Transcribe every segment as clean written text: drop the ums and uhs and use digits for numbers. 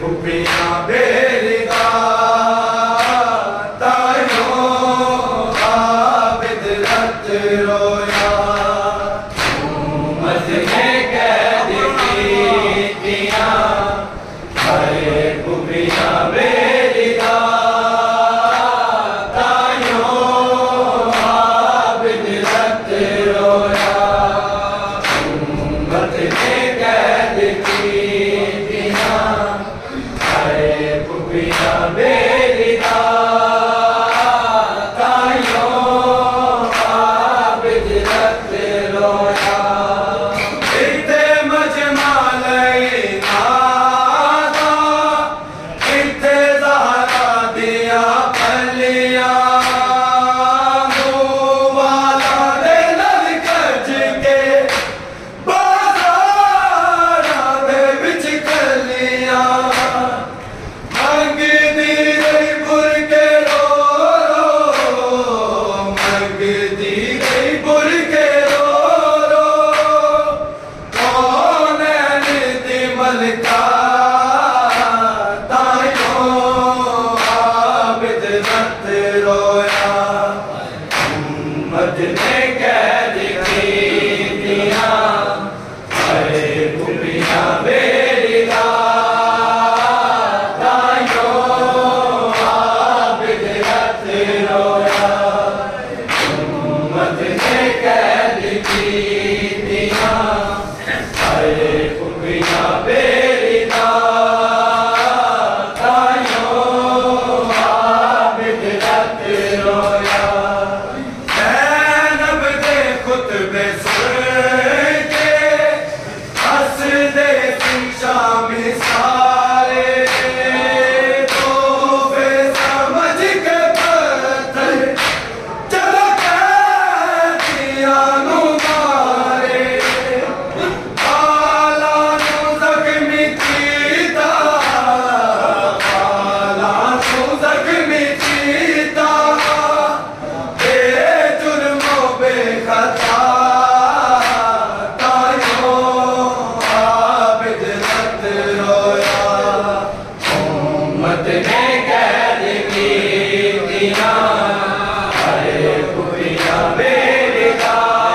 कुपिया बेरिदा तायो आबिद रत रोया उम्मत ने कैद कीतियां हरे कुपिया बेरिदा तायो आबिद रत रोया उम्मत ने कैद कीतियां हरे कुपिया बेरिदा तायो आबिद रत रोया इत्ते मजमा लई नादा इत्ते ज़हरा दिया पलिया वाला दे लल कज के बाज़ारा दे विच कलिया मंगदी गई बुर के रो मंगदी गई बुर के रो कौन दी मलका तायो आबिद रत रोया उम्मत ने कैद कीतियां हरे कुपिया बेरिदा तायो आबिद रत रोया उम्मत ने कैद कीतियां हरे कुपिया बेरिदा तायो आबिद रत रोया ज़ैनब दे खुतबे सुन के हंसदे शामी सारे तोहफे समझ के पत्थर चलो कैदियां नू मारे आला नू ज़ख्मी कीता आला नू ज़ख्मी कीता बेजुर्मो बेखता तायो आबिद रत रोया उम्मत ने कैद कीतियां हरे कुपिया बेरिदा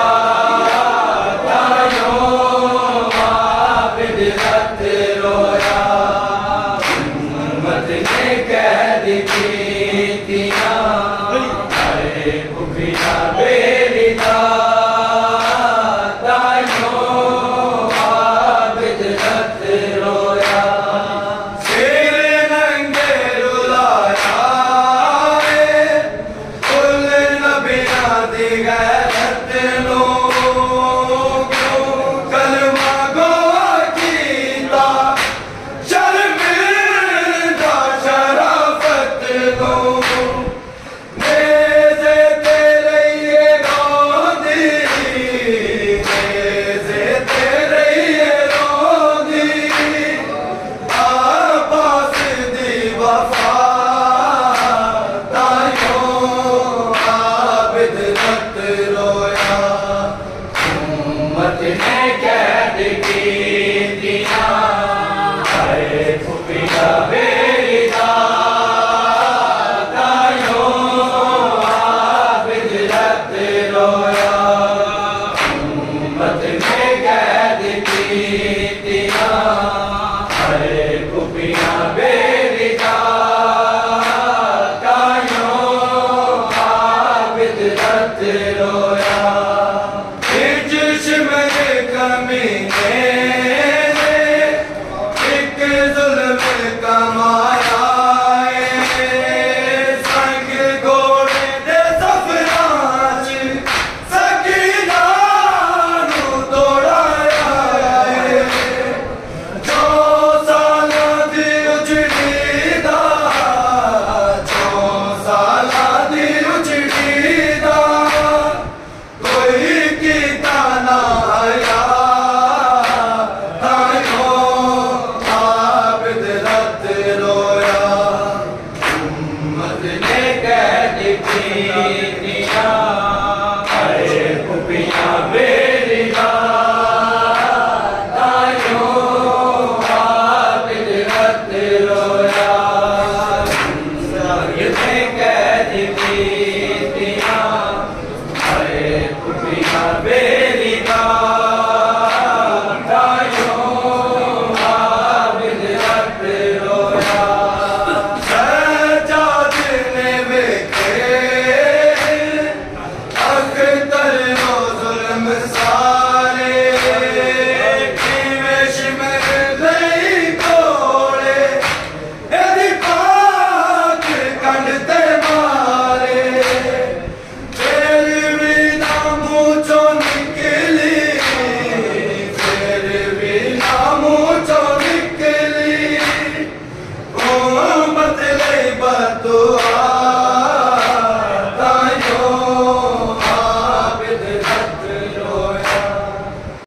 तायो आबिद रत रोया उम्मत ने कैद कीतियां हरे कुपिया बेरिदा तायो आबिद रत रोया सिर नंगे रुलाया कुल नबिया दी गैरत नो कलमा गो कीता शर्मिंदा शराफत नो नेज़े तेरे ये रोंदी नेज़े तेरे ये रोंदी आबास दी वफा तायो आबिद रत रोया उम्मत ने कैद कीतियां हरे कुपिया बेरिदा तायो आबिद रत रोया उम्मत ने कैद कीतियां हरे कुपिया